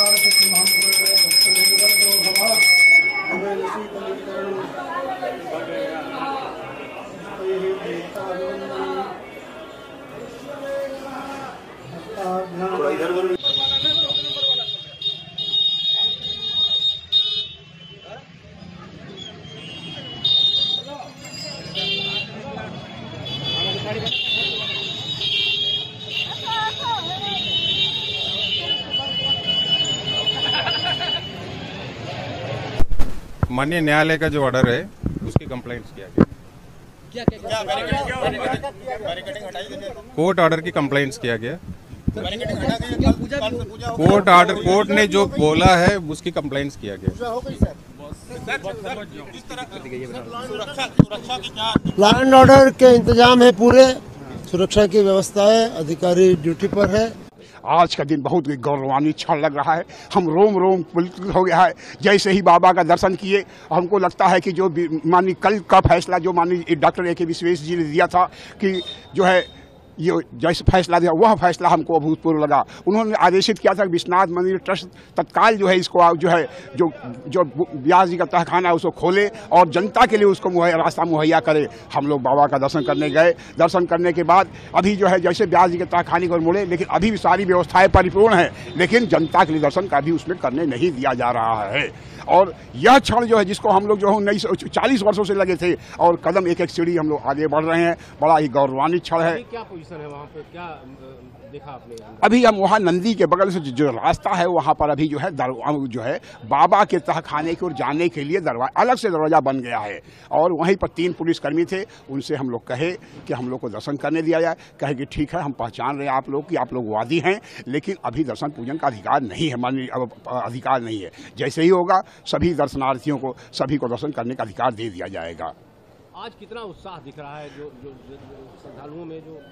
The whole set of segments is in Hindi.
माननीय न्यायालय का जो ऑर्डर है उसकी कंप्लेंट्स किया गया। कोर्ट ऑर्डर की कंप्लेंट्स किया गया। कोर्ट ने जो बोला है उसकी कंप्लेंट्स किया गया। लॉ एंड ऑर्डर के इंतजाम है, पूरे सुरक्षा की व्यवस्था है, अधिकारी ड्यूटी पर है। आज का दिन बहुत गौरवान्वित क्षण लग रहा है। हम रोम रोम पुलकित हो गया है। जैसे ही बाबा का दर्शन किए हमको लगता है कि जो माननीय कल का फैसला जो माननीय डॉक्टर ए.के. विश्वेश जी ने दिया था कि जो है ये जैसे फैसला दिया वह फैसला हमको अभूतपूर्व लगा। उन्होंने आदेशित किया था कि विश्वनाथ मंदिर ट्रस्ट तत्काल जो है इसको जो है जो व्यास जी का तहखाना है उसको खोले और जनता के लिए उसको रास्ता मुहैया करे। हम लोग बाबा का दर्शन करने गए। दर्शन करने के बाद अभी जो है जैसे व्यास जी के तहखाने को मुड़े, लेकिन अभी भी सारी व्यवस्थाएं परिपूर्ण हैं, लेकिन जनता के लिए दर्शन का भी उसमें करने नहीं दिया जा रहा है। और यह क्षण जो है जिसको हम लोग जो है 40 वर्षों से लगे थे और कदम एक एक सीढ़ी हम लोग आगे बढ़ रहे हैं। बड़ा ही गौरवान्वित क्षण है। क्या पोजीशन है वहाँ पे, क्या देखा आपने? अभी हम वहाँ नंदी के बगल से जो रास्ता है वहाँ पर अभी जो है बाबा के तहखाने की ओर जाने के लिए अलग से दरवाजा बन गया है। और वहीं पर 3 पुलिसकर्मी थे, उनसे हम लोग कहे कि हम लोग को दर्शन करने दिया जाए। कहे कि ठीक है, हम पहचान रहे हैं आप लोग कि आप लोग वादी हैं, लेकिन अभी दर्शन पूजन का अधिकार नहीं है, माननीय अधिकार नहीं है। जैसे ही होगा सभी दर्शनार्थियों को सभी को दर्शन करने का अधिकार दे दिया जाएगा। आज कितना उत्साह दिख रहा है जो श्रद्धालुओं में जो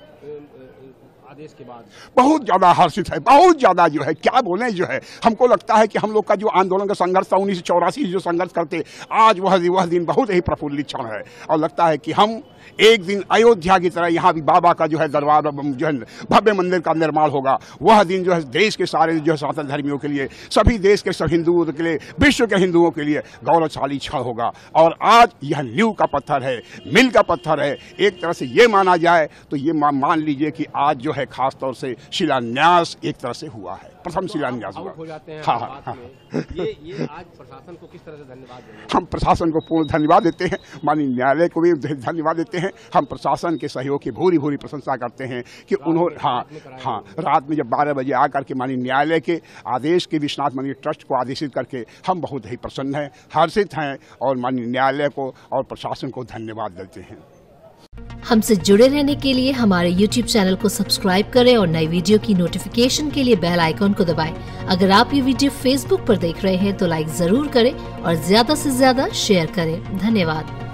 आदेश के बाद? बहुत ज्यादा हर्षित है, बहुत ज्यादा जो है क्या बोले जो है। हमको लगता है कि हम लोग का जो आंदोलन का संघर्ष था 1984 जो संघर्ष करते, आज वह दिन बहुत ही प्रफुल्लित क्षण है। और लगता है कि हम एक दिन अयोध्या की तरह यहाँ भी बाबा का जो है दरबार जो है भव्य मंदिर का निर्माण होगा। वह दिन जो है देश के सारे जो है सनातन धर्मियों के लिए, सभी देश के सब हिंदुओं के लिए, विश्व के हिंदुओं के लिए गौरवशाली क्षण होगा। और आज यह नींव का पत्थर है, मील का पत्थर है। एक तरह से ये माना जाए तो ये मान लीजिए कि आज जो है खास तौर से शिलान्यास एक तरह से हुआ है, प्रथम शिलान्यास हुआ। हो जाते हैं हाँ। ये आज प्रशासन को किस तरह से धन्यवाद देंगे? हम प्रशासन को पूर्ण धन्यवाद देते हैं, माननीय न्यायालय को भी धन्यवाद देते हैं। हम प्रशासन के सहयोग की भूरी भूरी प्रशंसा करते हैं कि उन्होंने रात में जब 12 बजे आकर के माननीय न्यायालय के आदेश के विश्वनाथ मंदिर ट्रस्ट को आदेशित करके हम बहुत ही प्रसन्न हैं, हर्षित हैं और माननीय न्यायालय को और प्रशासन को धन्यवाद देते हैं। हमसे जुड़े रहने के लिए हमारे YouTube चैनल को सब्सक्राइब करें और नई वीडियो की नोटिफिकेशन के लिए बेल आइकॉन को दबाएं। अगर आप ये वीडियो Facebook पर देख रहे हैं तो लाइक जरूर करें और ज्यादा से ज्यादा शेयर करें। धन्यवाद।